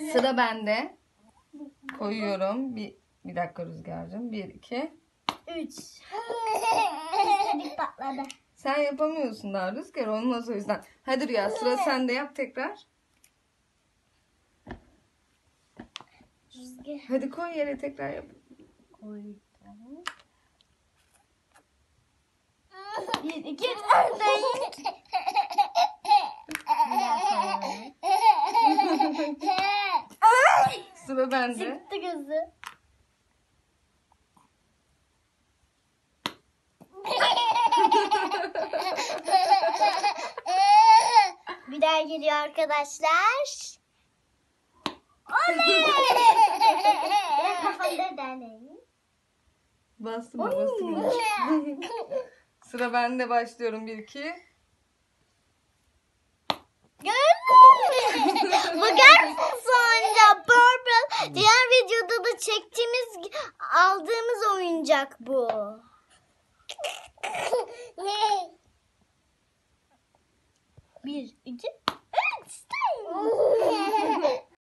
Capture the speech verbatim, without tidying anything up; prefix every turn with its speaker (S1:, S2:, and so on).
S1: Sıra bende. Koyuyorum. Bir, bir dakika Rüzgar'cığım. Bir, iki.
S2: Üç. Bir patladı.
S1: Sen yapamıyorsun daha Rüzgar. Olmaz o yüzden. Hadi Rüya sıra sende, yap tekrar.
S2: Rüzgar.
S1: Hadi koy yere, tekrar yap.
S2: Koydum. Bir, iki, üç, dört.
S1: Sıra bende.
S2: Çıktı gözü. Bir daha geliyor arkadaşlar. Oley! Kafamda deneyin.
S1: Bastım mı, bastım mı? Sıra bende, başlıyorum. Bir, iki.
S2: Bakar mısın sonra Purple? Diğer videoda da çektiğimiz, aldığımız oyuncak bu. Bir, iki.